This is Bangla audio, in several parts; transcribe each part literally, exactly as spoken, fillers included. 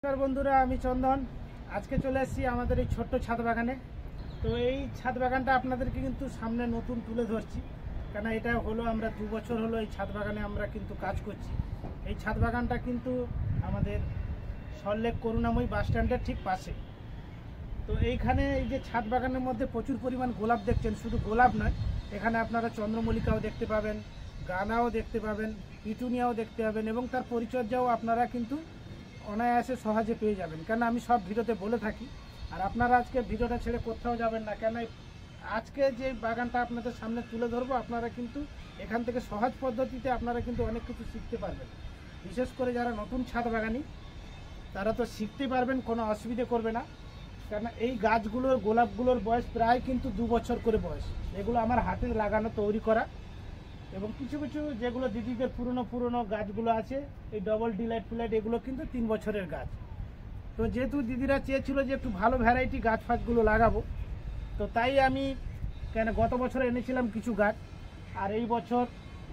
নমস্কার বন্ধুরা, আমি চন্দন। আজকে চলে এসেছি আমাদের এই ছোট্ট ছাদ বাগানে। তো এই ছাদ বাগানটা আপনাদেরকে কিন্তু সামনে নতুন তুলে ধরছি, কেন এটা হলো আমরা দু বছর হলো এই ছাদ বাগানে আমরা কিন্তু কাজ করছি। এই ছাদ বাগানটা কিন্তু আমাদের সল্টলেক করুণাময়ী বাস স্ট্যান্ডের ঠিক পাশে। তো এইখানে এই যে ছাদ বাগানের মধ্যে প্রচুর পরিমাণ গোলাপ দেখছেন, শুধু গোলাপ নয়, এখানে আপনারা চন্দ্রমল্লিকাও দেখতে পাবেন, গাঁদাও দেখতে পাবেন, পিটুনিয়াও দেখতে পাবেন, এবং তার পরিচর্যাও আপনারা কিন্তু অনায়াসে সহজে পেয়ে যাবেন। কেন আমি সব ভিডিওতে বলে থাকি, আর আপনারা আজকে ভিডিওটা ছেড়ে কোথাও যাবেন না, কেন আজকে যে বাগানটা আপনাদের সামনে তুলে ধরবো, আপনারা কিন্তু এখান থেকে সহজ পদ্ধতিতে আপনারা কিন্তু অনেক কিছু শিখতে পারবেন। বিশেষ করে যারা নতুন ছাদ বাগানি তারা তো শিখতে পারবেন, কোনো অসুবিধে করবে না। কেন এই গাছগুলোর গোলাপগুলোর বয়স প্রায় কিন্তু দু বছর করে বয়স। এগুলো আমার হাতে লাগানো তৈরি করা, এবং কিছু কিছু যেগুলো দিদিদের পুরনো পুরনো গাছগুলো আছে, এই ডবল ডিলাইট ফ্লাইট, এগুলো কিন্তু তিন বছরের গাছ। তো যেহেতু দিদিরা চেয়েছিল যে একটু ভালো ভ্যারাইটি গাছ ফাছগুলো লাগাবো, তো তাই আমি কেন গত বছর এনেছিলাম কিছু গাছ, আর এই বছর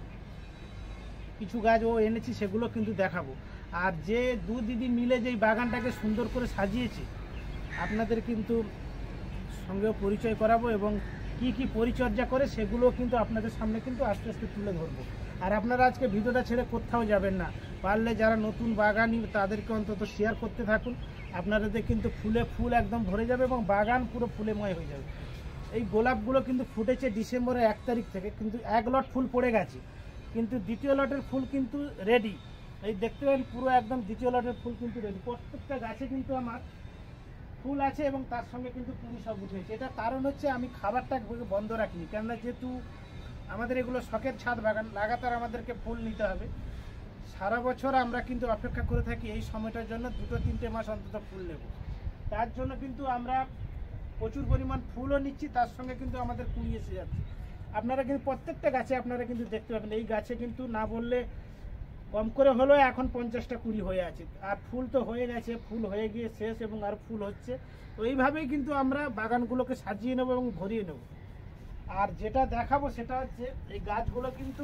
কিছু গাছ ও এনেছি, সেগুলো কিন্তু দেখাবো। আর যে দু দিদি মিলে যেই বাগানটাকে সুন্দর করে সাজিয়েছে, আপনাদের কিন্তু সঙ্গেও পরিচয় করাবো, এবং কি কি পরিচর্যা করে সেগুলো কিন্তু আপনাদের সামনে কিন্তু আস্তে আস্তে তুলে ধরবো। আর আপনারা আজকে ভিডিওটা ছেড়ে কোথাও যাবেন না, পারলে যারা নতুন বাগানি তাদেরকে অন্তত শেয়ার করতে থাকুন। আপনাদের কিন্তু ফুলে ফুল একদম ভরে যাবে, এবং বাগান পুরো ফুলেময় হয়ে যাবে। এই গোলাপগুলো কিন্তু ফুটেছে ডিসেম্বরের এক তারিখ থেকে, কিন্তু এক লট ফুল পড়ে গেছে, কিন্তু দ্বিতীয় লটের ফুল কিন্তু রেডি। এই দেখতে পাবেন পুরো একদম দ্বিতীয় লটের ফুল কিন্তু রেডি। প্রত্যেকটা গাছে কিন্তু আমার ফুল আছে, এবং তার সঙ্গে কিন্তু কুড়ি সব উঠেছে। এটা কারণ হচ্ছে আমি খাবারটা বন্ধ রাখিনি, কেননা যেহেতু আমাদের এগুলো শখের ছাদ বাগান, লাগাতার আমাদেরকে ফুল নিতে হবে। সারা বছর আমরা কিন্তু অপেক্ষা করে থাকি এই সময়টার জন্য, দুটো তিনটে মাস অন্তত ফুল নেব। তার জন্য কিন্তু আমরা প্রচুর পরিমাণ ফুলও নিচ্ছি, তার সঙ্গে কিন্তু আমাদের কুড়ি এসে যাচ্ছে। আপনারা কিন্তু প্রত্যেকটা গাছে আপনারা কিন্তু দেখতে পাবেন, এই গাছে কিন্তু না বললে কম করে হলেও এখন পঞ্চাশটা কুড়ি হয়ে আছে, আর ফুল তো হয়ে গেছে, ফুল হয়ে গিয়ে শেষ, এবং আর ফুল হচ্ছে। তো এইভাবেই কিন্তু আমরা বাগানগুলোকে সাজিয়ে নেব এবং ভরিয়ে নেব। আর যেটা দেখাবো সেটা হচ্ছে এই গাছগুলো কিন্তু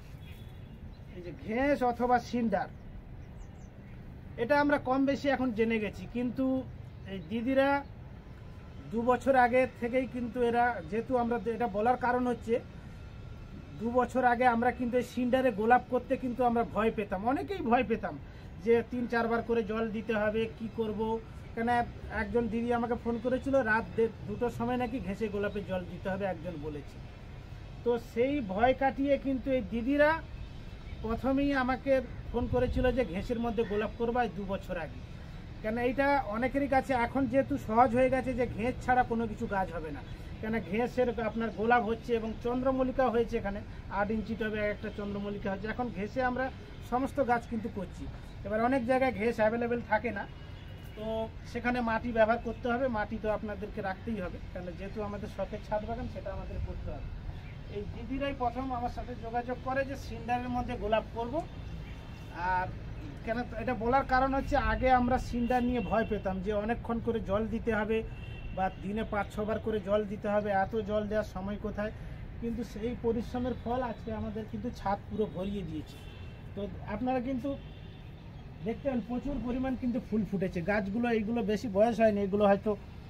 এই যে ঘেঁস অথবা সিন্ডার, এটা আমরা কম বেশি এখন জেনে গেছি, কিন্তু এই দিদিরা দু বছর আগে থেকেই কিন্তু এরা, যেহেতু আমরা এটা বলার কারণ হচ্ছে দু বছর আগে আমরা কিন্তু এই সিন্ডারে গোলাপ করতে কিন্তু আমরা ভয় পেতাম, অনেকেই ভয় পেতাম যে তিন চারবার করে জল দিতে হবে, কি করব। কেন একজন দিদি আমাকে ফোন করেছিল, রাত দুটোর সময় নাকি ঘেঁষে গোলাপে জল দিতে হবে, একজন বলেছে। তো সেই ভয় কাটিয়ে কিন্তু এই দিদিরা প্রথমেই আমাকে ফোন করেছিল যে ঘেঁষের মধ্যে গোলাপ করবা দু বছর আগে। কেন এইটা অনেকেরই কাছে এখন যেহেতু সহজ হয়ে গেছে যে ঘেঁষ ছাড়া কোনো কিছু গাছ হবে না, কেন ঘেঁষের আপনার গোলাপ হচ্ছে, এবং চন্দ্রমল্লিকা হয়েছে, এখানে আট ইঞ্চি টবে একটা চন্দ্রমল্লিকা হচ্ছে। এখন ঘেঁষে আমরা সমস্ত গাছ কিন্তু করছি। এবার অনেক জায়গায় ঘেঁষ অ্যাভেলেবেল থাকে না, তো সেখানে মাটি ব্যবহার করতে হবে। মাটি তো আপনাদেরকে রাখতেই হবে, কেন যেহেতু আমাদের শখের ছাদ বাগান, সেটা আমাদের করতে হবে। এই দিদিরাই প্রথম আমার সাথে যোগাযোগ করে যে সিন্ডারের মধ্যে গোলাপ করব। আর কেন এটা বলার কারণ হচ্ছে, আগে আমরা সিন্ডার নিয়ে ভয় পেতাম যে অনেকক্ষণ করে জল দিতে হবে, বা দিনে পাঁচ ছবার করে জল দিতে হবে, এত জল দেওয়ার সময় কোথায়। কিন্তু সেই পরিশ্রমের ফল আজকে আমাদের কিন্তু ছাদ পুরো ভরিয়ে দিয়েছে। তো আপনারা কিন্তু দেখতে পান প্রচুর পরিমাণ কিন্তু ফুল ফুটেছে গাছগুলো। এইগুলো বেশি বয়স হয়নি, এগুলো হয়তো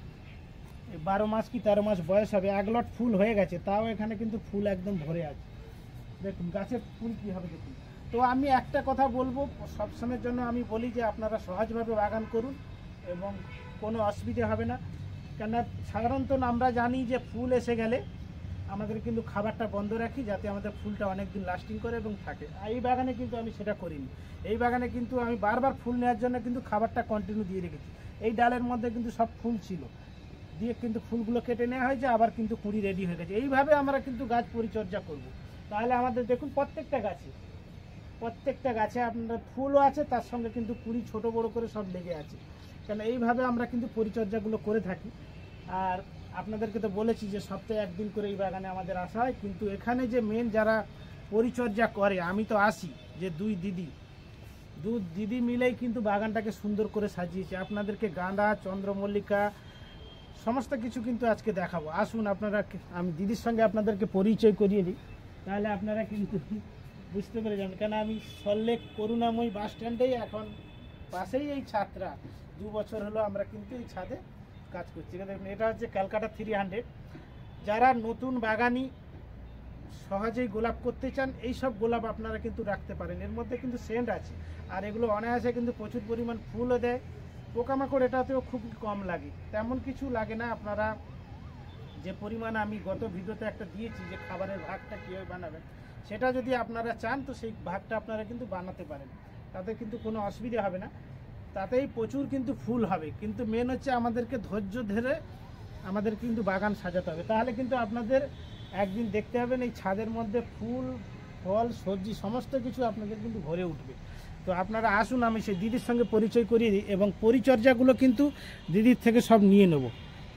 বারো মাস কি তেরো মাস বয়স হবে। এক লট ফুল হয়ে গেছে, তাও এখানে কিন্তু ফুল একদম ভরে আছে। দেখুন গাছের ফুল কী হবে দেখুন। তো আমি একটা কথা বলবো, সবসময়ের জন্য আমি বলি যে আপনারা সহজভাবে বাগান করুন, এবং কোনো অসুবিধে হবে না। কেন সাধারণত আমরা জানি যে ফুল এসে গেলে আমাদের কিন্তু খাবারটা বন্ধ রাখি, যাতে আমাদের ফুলটা অনেক দিন লাস্টিং করে এবং থাকে। এই বাগানে কিন্তু আমি সেটা করিনি। এই বাগানে কিন্তু আমি বারবার ফুল নেওয়ার জন্য কিন্তু খাবারটা কন্টিনিউ দিয়ে রেখেছি। এই ডালের মধ্যে কিন্তু সব ফুল ছিল, দিয়ে কিন্তু ফুলগুলো কেটে নেওয়া হয়েছে, আবার কিন্তু কুড়ি রেডি হয়ে গেছে। এইভাবে আমরা কিন্তু গাছ পরিচর্যা করব, তাহলে আমাদের দেখুন প্রত্যেকটা গাছে প্রত্যেকটা গাছে আপনার ফুলও আছে, তার সঙ্গে কিন্তু কুড়ি ছোট বড় করে সব লেগে আছে। কেন এইভাবে আমরা কিন্তু পরিচর্যাগুলো করে থাকি। আর আপনাদেরকে তো বলেছি যে সপ্তাহে একদিন করে এই বাগানে আমাদের আসা হয়, কিন্তু এখানে যে মেন যারা পরিচর্যা করে, আমি তো আসি যে দুই দিদি দু দিদি মিলেই কিন্তু বাগানটাকে সুন্দর করে সাজিয়েছে। আপনাদেরকে গাঁদা, চন্দ্রমল্লিকা সমস্ত কিছু কিন্তু আজকে দেখাবো। আসুন আপনারা, আমি দিদির সঙ্গে আপনাদেরকে পরিচয় করিয়ে দিই, তাহলে আপনারা কিন্তু বুঝতে পেরে যাবেন। কেন আমি সল্টলেক করুণাময়ী বাস স্ট্যান্ডেই এখন পাশেই এই ছাদটা দু বছর হলো আমরা কিন্তু এই ছাদে কাজ করছি। দেখুন এটা হচ্ছে ক্যালকাটা থ্রি হান্ড্রেড। যারা নতুন বাগানি সহজেই গোলাপ করতে চান এই সব গোলাপ আপনারা কিন্তু রাখতে পারেন। এর মধ্যে কিন্তু সেন্ট আছে, আর এগুলো অনায়াসে কিন্তু প্রচুর পরিমাণ ফুলও দেয়। পোকামাকড় এটাতেও খুব কম লাগে, তেমন কিছু লাগে না। আপনারা যে পরিমাণ আমি গত ভিডিওতে একটা দিয়েছি যে খাবারের ভাগটা কীভাবে বানাবেন, সেটা যদি আপনারা চান তো সেই ভাগটা আপনারা কিন্তু বানাতে পারেন, তাতে কিন্তু কোনো অসুবিধা হবে না। তাতেই প্রচুর কিন্তু ফুল হবে, কিন্তু মেন হচ্ছে আমাদেরকে ধৈর্য ধরে আমাদের কিন্তু বাগান সাজাতে হবে। তাহলে কিন্তু আপনাদের একদিন দেখতে হবেন এই ছাদের মধ্যে ফুল ফল সবজি সমস্ত কিছু আপনাদের কিন্তু ভরে উঠবে। তো আপনারা আসুন, আমি সেই দিদির সঙ্গে পরিচয় করিয়ে দিই এবং পরিচর্যাগুলো কিন্তু দিদির থেকে সব নিয়ে নেব।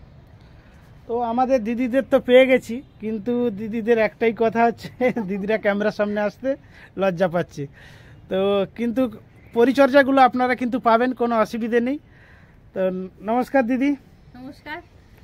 তো আমাদের দিদিদের তো পেয়ে গেছি, কিন্তু দিদিদের একটাই কথা হচ্ছে দিদিরা ক্যামেরার সামনে আসতে লজ্জা পাচ্ছে। তো কিন্তু পরিচর্যাগুলো আপনারা কিন্তু পাবেন, কোনো অসুবিধে নেই। তো নমস্কার দিদি। নমস্কার।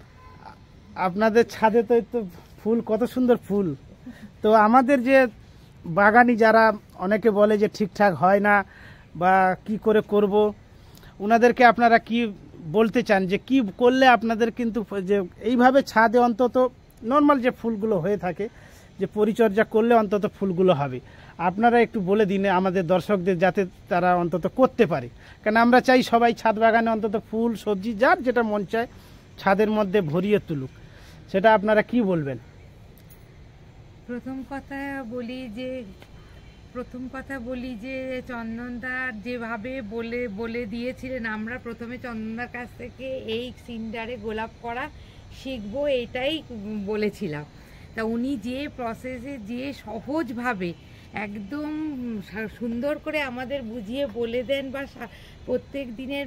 আপনাদের ছাদে তো তো ফুল, কত সুন্দর ফুল। তো আমাদের যে বাগানি যারা অনেকে বলে যে ঠিকঠাক হয় না বা কি করে করব, ওনাদেরকে আপনারা কি বলতে চান যে কি করলে আপনাদের কিন্তু যে এইভাবে ছাদে অন্তত নর্মাল যে ফুলগুলো হয়ে থাকে যে পরিচর্যা করলে অন্তত ফুলগুলো হবে, আপনারা একটু বলে দিন আমাদের দর্শকদের, যাতে তারা অন্তত করতে পারে। কারণ আমরা চাই সবাই ছাদ বাগানে অন্তত ফুল সবজি যার যেটা মন চায় ছাদের মধ্যে ভরিয়ে তুলুক, সেটা আপনারা কি বলবেন? প্রথম কথা বলি যে প্রথম কথা বলি যে চন্দনদার যেভাবে বলে বলে দিয়েছিলেন, আমরা প্রথমে চন্দনদার কাছ থেকে এই সিন্ডারে গোলাপ করা শিখবো এটাই বলেছিলাম। তা উনি যে প্রসেসে যে সহজভাবে একদম সুন্দর করে আমাদের বুঝিয়ে বলে দেন বা প্রত্যেক দিনের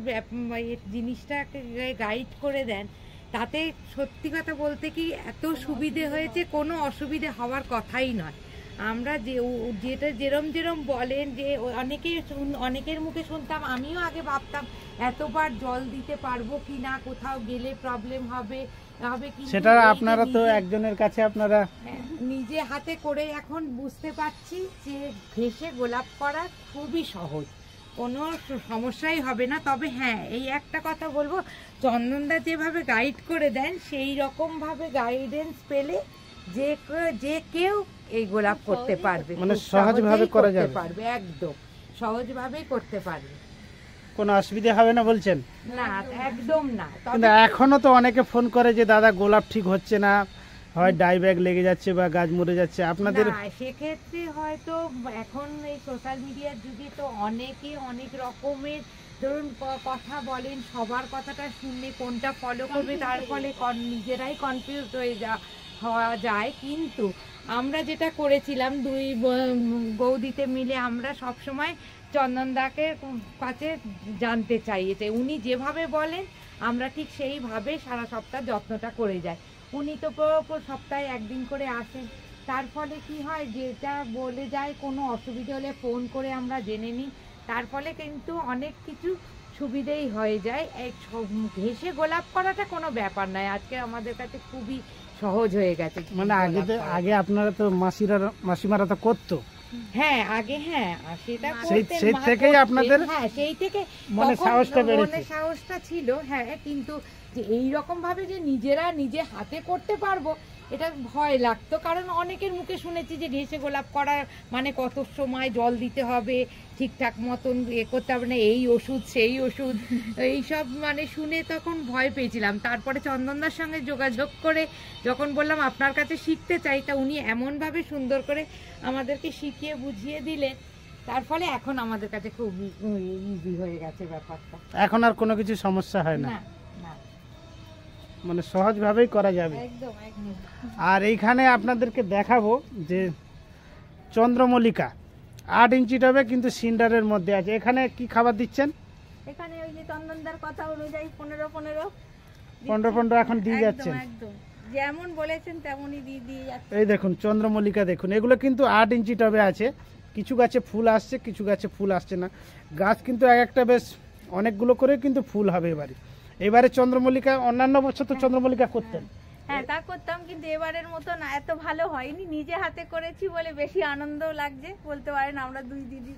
জিনিসটাকে গাইড করে দেন, তাতে সত্যি কথা বলতে কি এত সুবিধে হয়েছে, কোনো অসুবিধে হওয়ার কথাই নয়। আমরা যে যেটা যেরম যেরম বলেন যে অনেকে অনেকের মুখে শুনতাম, আমিও আগে ভাবতাম এতবার জল দিতে পারবো কি না, কোথাও গেলে প্রবলেম হবে হবে কি, সেটা আপনারা তো একজনের কাছে আপনারা নিজে হাতে করে এখন বুঝতে পারছি যে ঘেঁষে গোলাপ করা খুবই সহজ, কোনো সমস্যাই হবে না। তবে হ্যাঁ, এই একটা কথা বলবো, চন্দনদা যেভাবে গাইড করে দেন সেই রকম ভাবে গাইডেন্স পেলে যে যে কেউ এই গোলাপ করতে পারবে, মানে সহজভাবে করা যাবে, পারবে, একদম সহজভাবেই করতে পারবে, কোনো অসুবিধা হবে না বলছেন? না, একদম না। কিন্তু এখনো তো অনেকে ফোন করে যে দাদা গোলাপ ঠিক হচ্ছে না, হয় ডাই ব্যাগ লেগে যাচ্ছে বা গাছ মরে যাচ্ছে, আপনাদের সেক্ষেত্রে হয়তো এখন এই সোশ্যাল মিডিয়ার যুগে তো অনেকে অনেক রকমের ধরুন কথা বলেন, সবার কথাটা শুনলে কোনটা ফলো করবে তার ফলে নিজেরাই কনফিউজ হয়ে যা হওয়া যায়। কিন্তু আমরা যেটা করেছিলাম দুই বৌদিতে মিলে, আমরা সবসময় চন্দনদাকে কাছে জানতে চাইছে, উনি যেভাবে বলেন আমরা ঠিক সেইভাবে সারা সপ্তাহ যত্নটা করে যাই। উনি তো সপ্তাহে একদিন করে আসেন, তার ফলে কি হয়, যেটা বলে যায় কোনো অসুবিধা হলে ফোন করে আমরা জেনে নিই, তার ফলে কিন্তু অনেক কিছু সুবিধেই হয়ে যায়। এই ঘেঁষে গোলাপ করাটা কোনো ব্যাপার নয়, আজকে আমাদের কাছে খুবই সহজ হয়ে গেছে। মানে আগে আগে আপনারা তো মাসিরা মাসিমারা তো করতো, হ্যাঁ আগে, হ্যাঁ সেটা সেই থেকেই আপনাদের হ্যাঁ সেই থেকে মনে সাহসটা বেড়েছে, মনে সাহসটা ছিল। হ্যাঁ, কিন্তু যে এই রকম ভাবে যে নিজেরা নিজে হাতে করতে পারবো এটা ভয় লাগতো, কারণ অনেকের মুখে শুনেছি যে ঘেঁষে গোলাপ করার মানে কত সময় জল দিতে হবে, ঠিকঠাক মতন এ করতে হবে না, এই ওষুধ সেই ওষুধ, এইসব মানে শুনে তখন ভয় পেয়েছিলাম। তারপরে চন্দনদার সঙ্গে যোগাযোগ করে যখন বললাম আপনার কাছে শিখতে চাই, তা উনি এমনভাবে সুন্দর করে আমাদেরকে শিখিয়ে বুঝিয়ে দিলেন, তার ফলে এখন আমাদের কাছে খুব ইজি হয়ে গেছে ব্যাপারটা, এখন আর কোনো কিছু সমস্যা হয় না, না মানে সহজভাবেই করা যাবে। একদম একদম। আর এইখানে আপনাদেরকে দেখাবো যে চন্দ্রমল্লিকা আট ইঞ্চি টবে কিন্তু সিন্ডারের মধ্যে আছে। এখানে কি খাবার দিচ্ছেন? এখানে ওই যে চন্দনদার কথা অনুযায়ী পনেরো পনেরো পনেরো পনেরো এখন দিয়ে যাচ্ছেন, একদম যেমন বলেছেন তেমনই দিয়ে দিয়ে যাচ্ছে। এই দেখুন চন্দ্রমল্লিকা, দেখুন এগুলো কিন্তু আট ইঞ্চি টবে আছে, কিছু গাছে ফুল আসছে, কিছু গাছে ফুল আসছে না। গাছ কিন্তু এক একটা বেশ অনেকগুলো করে কিন্তু ফুল হবে এবারে। এবারে চন্দ্রমল্লিকা, অন্যান্য বছর তো চন্দ্রমল্লিকা করতেন, হ্যাঁ তা করতাম, কিন্তু এবারের মতো না, এত ভালো হয়নি, নিজে হাতে করেছি বলে বেশি আনন্দ লাগছে বলতে পারেন। আমরা দুই দিদি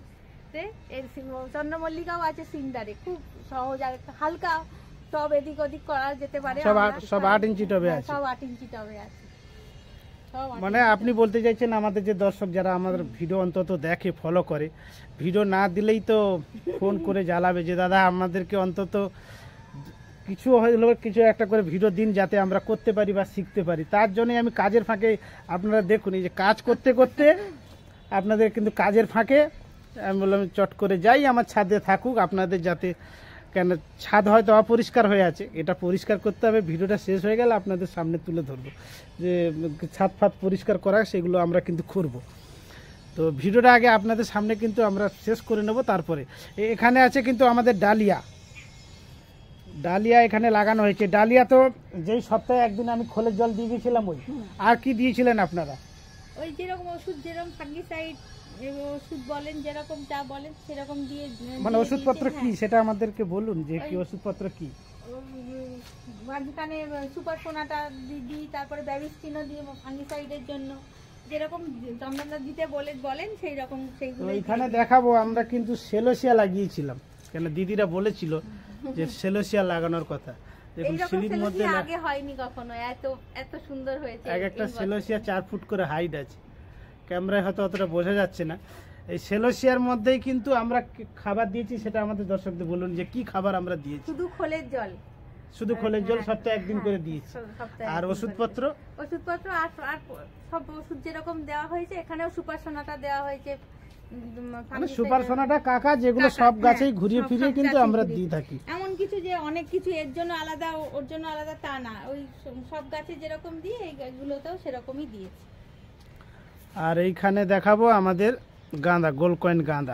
ক্ষেত্রে এর সি- চন্দ্রমল্লিকাও আছে সিন্ডারে, খুব সহজ আর একটা হালকা টব এদিক ওদিক করা যেতে পারে। সব আমরা আট- সব আট ইঞ্চি টবে হ্যাঁ, আছে। সব আট ইঞ্চি টবে আছে। সব আট মানে ইঞ্চি আপনি বলতে চাইছেন আমাদের যে দর্শক যারা আমাদের ভিডিও অন্তত দেখে, ফলো করে, ভিডিও না দিলেই তো ফোন করে জ্বালাবে যে দাদা আমাদেরকে অন্তত কিছু হলো কিছু একটা করে ভিডিও দিন যাতে আমরা করতে পারি বা শিখতে পারি। তার জন্যই আমি কাজের ফাঁকে, আপনারা দেখুন এই যে কাজ করতে করতে আপনাদের কিন্তু কাজের ফাঁকে আমি বললাম চট করে যাই আমার ছাদে থাকুক আপনাদের, যাতে কেন ছাদ হয়তো অপরিষ্কার হয়ে আছে, এটা পরিষ্কার করতে হবে। ভিডিওটা শেষ হয়ে গেলে আপনাদের সামনে তুলে ধরবো যে ছাদ ফাদ পরিষ্কার করা সেগুলো আমরা কিন্তু করব। তো ভিডিওটা আগে আপনাদের সামনে কিন্তু আমরা শেষ করে নেব। তারপরে এ- এখানে আছে কিন্তু আমাদের ডালিয়া, ডালিয়া এখানে লাগানো হয়েছে। ডালিয়া তো যেই সপ্তাহে একদিন আমি খোলের জল দিয়ে গেছিলাম, ওই আর কি দিয়েছিলেন আপনারা? ওই যেরকম ওষুধ, যেরকম ফাঙ্গিসাইড ওষুধ বলেন, যেরকম যা বলেন সেরকম দিয়ে মানে দিয়ে ওষুধপত্র দিয়েছি, কি হ্যাঁ। সেটা আমাদেরকে বলুন যে কি ওই- ওষুধপত্র কি? উম, মাঝখানে সুপার সোনাটা দি- দিই, তারপরে ব্যাবিস্টিনও দিই ফাঙ্গিসাইডের জন্য, যেরকম চন্দনদা দিতে বলে বলেন সেই রকম তো সেইগুলো এখানে দেখাবো আমরা কিন্তু সেলোসিয়া লাগিয়েছিলাম, কেন দিদিরা বলেছিল যে সেলোসিয়া লাগানোর কথা। দেখুন এইরকম সিঁড়ির মধ্যে সেলোসিয়া না- আগে হয়নি কখনো, এত এত সুন্দর হয়েছে এক একটা এই বছর। সেলোসিয়া চার ফুট করে হাইট আছে, ক্যামেরায় হয়তো অতটা বোঝা যাচ্ছে না। এই সেলোসিয়ার মধ্যেই কিন্তু আমরা কি খাবার দিয়েছি সেটা আমাদের দর্শকদের বলুন যে কি খাবার আমরা দিয়েছি। শুধু খোলের জল, শুধু খোলের জল হ্যাঁ, সপ্তাহে একদিন হ্যাঁ, করে দিয়েছি। সব- সপ্তাহে আর একদিন করে। ওষুধপত্র ওষুধপত্র আর আর সব ওষুধ যেরকম দেওয়া হয়েছে, এখানেও সুপার সোনাটা দেওয়া হয়েছে। উম, মানে ফাঙ্গিসাইড- সুপার সোনাটা কাকা যেগুলো কাকা, সব হ্যাঁ, গাছেই ঘুরিয়ে সব- ফিরিয়ে সব কিন্তু গাছেই আমরা ঘুরিয়ে। দিয়ে থাকি। এমন কিছু যে অনেক কিছু এর জন্য আলাদা ও- ওর জন্য আলাদা তা না, ওই স- সব গাছে যেরকম দিয়ে এই গাছগুলোতেও সেরকমই দিয়েছি। আর এইখানে দেখাবো আমাদের গাঁদা, গোল কয়েন গাঁদা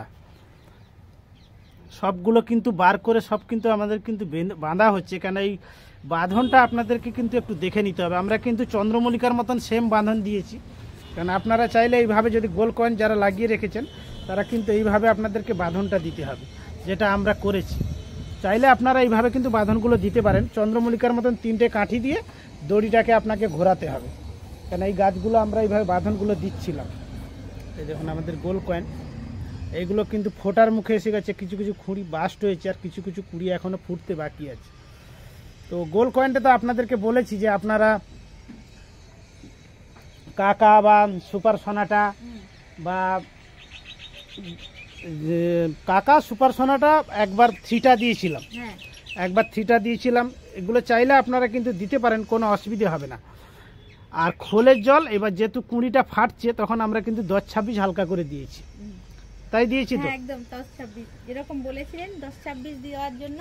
সবগুলো কিন্তু বার করে সব কিন্তু আমাদের কিন্তু বেঁধে- বাঁধা হচ্ছে, কেন এই বাঁধনটা আপনাদেরকে কিন্তু একটু দেখে নিতে হবে। আমরা কিন্তু চন্দ্রমল্লিকার মতন সেম বাঁধন দিয়েছি, কারণ আপনারা চাইলে এইভাবে যদি গোল কয়েন যারা লাগিয়ে রেখেছেন তারা কিন্তু এইভাবে আপনাদেরকে বাঁধনটা দিতে হবে, যেটা আমরা করেছি। চাইলে আপনারা এইভাবে কিন্তু বাঁধনগুলো দিতে পারেন। চন্দ্রমল্লিকার মতন তিনটে কাঠি দিয়ে দড়িটাকে আপনাকে ঘোরাতে হবে, কেন এই গাছগুলো আমরা এইভাবে বাঁধনগুলো দিচ্ছিলাম। এই দেখুন আমাদের গোল কয়েন, এইগুলো কিন্তু ফোটার মুখে এসে গেছে, কিছু কিছু কুড়ি বাস্ট হয়েছে আর কিছু কিছু কুড়ি এখনো ফুটতে বাকি আছে। তো গোল কয়েনটা তো আপনাদেরকে বলেছি যে আপনারা কাকা বা সুপার সোনাটা বা যে কাকা সুপার সোনাটা একবার থ্রিটা দিয়েছিলাম, হ্যাঁ, একবার থ্রিটা দিয়েছিলাম। এগুলো চাইলে আপনারা কিন্তু দিতে পারেন, কোনো অসুবিধা হবে না। আর খোলের জল এবার যেহেতু কুড়িটা ফাটছে তখন আমরা কিন্তু দশ ছাব্বিশ হালকা করে দিয়েছি, তাই দিয়েছি তো। হ্যাঁ, একদম দশ ছাব্বিশ যেরকম বলেছিলেন, দশ ছাব্বিশ দেওয়ার জন্য।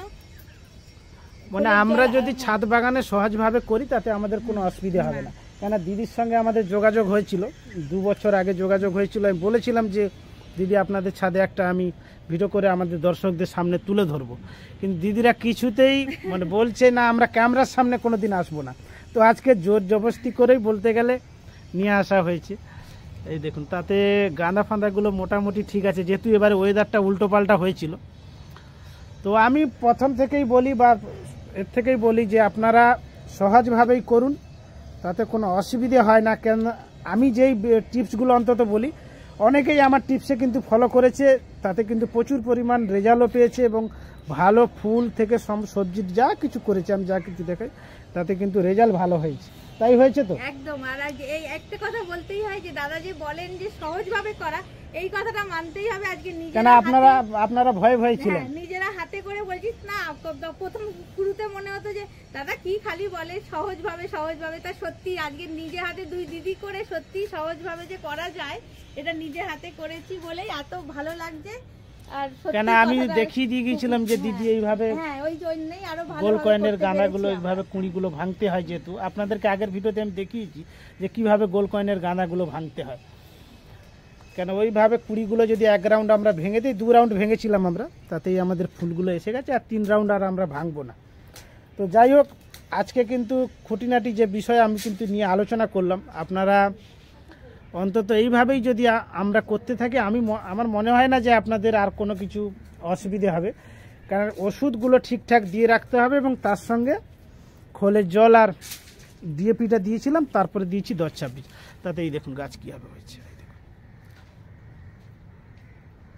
মানে খোলের আমরা জল, যদি হ্যাঁ। ছাদ বাগানে সহজভাবে করি তাতে আমাদের কোনো অসুবিধা হবে না। কেন দিদির সঙ্গে আমাদের যোগাযোগ হয়েছিল, দু বছর আগে যোগাযোগ হয়েছিল। আমি বলেছিলাম যে দিদি আপনাদের ছাদে একটা আমি ভিডিও করে আমাদের দর্শকদের সামনে তুলে ধরবো, কিন্তু দিদিরা কিছুতেই মানে বলছে না আমরা ক্যামেরার সামনে কোনো দিন আসবো না। তো আজকে জোর জবরদস্তি করেই বলতে গেলে নিয়ে আসা হয়েছে। এই দেখুন তাতে গাঁদা ফাঁদাগুলো মোটামুটি ঠিক আছে, যেহেতু এবারে ওয়েদারটা উল্টো পাল্টা হয়েছিল। তো আমি প্রথম থেকেই বলি বা এর থেকেই বলি যে আপনারা সহজভাবেই করুন, তাতে কোনো অসুবিধে হয় না। কেন আমি যেই টিপসগুলো অন্তত বলি, অনেকেই আমার টিপসে কিন্তু ফলো করেছে, তাতে কিন্তু প্রচুর পরিমাণ রেজাল্টও পেয়েছে এবং ভালো ফুল থেকে সব সবজির যা কিছু করেছে আমি যা কিছু দেখাই তাতে কিন্তু রেজাল্ট ভালো হয়েছে। তাই হয়েছে তো? একদম। আর আজ এই একটা কথা বলতেই হয় যে দাদা যে বলেন যে সহজভাবে করা, এই কথাটা মানতেই হবে। আজকে কেন নিজেরা আপনারা হাতে- আপনারা ভয় ভয় ছিলেন? হ্যাঁ, নিজেরা হাতে করে বলছিস না। প- প্রথম শুরুতে মনে হতো যে দাদা কি খালি বলে সহজভাবে সহজভাবে, তা সত্যি আজকে নিজে হাতে দুই দিদি করে সত্যি সহজভাবে যে করা যায়, এটা নিজে হাতে করেছি বলেই এত ভালো লাগছে। আর সত্যি কেন আমি কথাটা- দেখিয়ে দিয়ে গিয়েছিলাম যে দিদি এইভাবে হ্যাঁ, ওই জন্যই আরো ভালো গোল কয়েনের গাঁদাগুলো এইভাবে কুঁড়িগুলো ভাঙতে হয়। যেহেতু আপনাদেরকে আগের ভিডিওতে আমি দেখিয়েছি যে কিভাবে গোল কয়েনের গাঁদাগুলো ভাঙতে হয়, কেন ওইভাবে কুড়িগুলো যদি এক রাউন্ড আমরা ভেঙে দিই, দু রাউন্ড ভেঙেছিলাম আমরা, তাতেই আমাদের ফুলগুলো এসে গেছে, আর তিন রাউন্ড আর আমরা ভাঙবো না। তো যাই হোক, আজকে কিন্তু খুঁটিনাটি যে বিষয় আমি কিন্তু নিয়ে আলোচনা করলাম, আপনারা অন্তত এইভাবেই যদি আ- আমরা করতে থাকি, আমি ম- আমার মনে হয় না যে আপনাদের আর কোনো কিছু অসুবিধে হবে। কারণ ওষুধগুলো ঠিকঠাক দিয়ে রাখতে হবে এবং তার সঙ্গে খোলের জল আর ডিএপিটা দিয়েছিলাম, তারপরে দিয়েছি দশ ছাব্বিশ। তাতে এই দেখুন গাছ কীভাবে হয়েছে, এই দেখুন।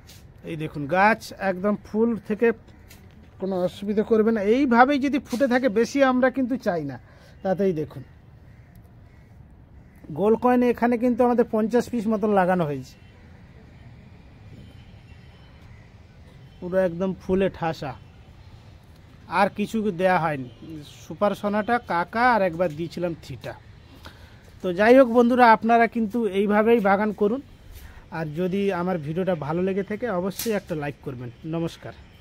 এই দেখুন গাছ একদম ফুল থেকে কোনো অসুবিধা করবে না, এইভাবেই যদি ফুটে থাকে, বেশি আমরা কিন্তু চাই না। তাতেই দেখুন গোল কয়েনে এখানে কিন্তু আমাদের পঞ্চাশ পিস মতন লাগানো হয়েছে, পুরো একদম ফুলে ঠাসা, আর কিছু দেয়া হয়নি। সুপার সোনাটা কাকা আর একবার দিয়েছিলাম থিটা। তো যাই হোক বন্ধুরা, আপনারা কিন্তু এইভাবেই বাগান করুন। আর যদি আমার ভিডিওটা ভালো লেগে থাকে অবশ্যই একটা লাইক করবেন। নমস্কার।